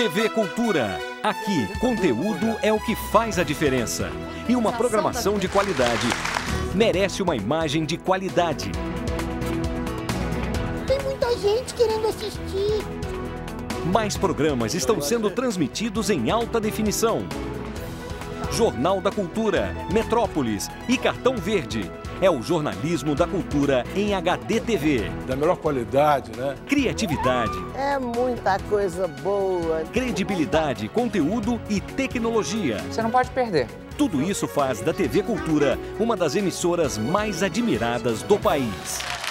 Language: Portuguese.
TV Cultura. Aqui, conteúdo é o que faz a diferença. E uma programação de qualidade merece uma imagem de qualidade. Tem muita gente querendo assistir. Mais programas estão sendo transmitidos em alta definição. Jornal da Cultura, Metrópolis e Cartão Verde. É o jornalismo da cultura em HD TV. Da melhor qualidade, né? Criatividade. É muita coisa boa. Credibilidade, conteúdo e tecnologia. Você não pode perder. Tudo isso faz da TV Cultura uma das emissoras mais admiradas do país.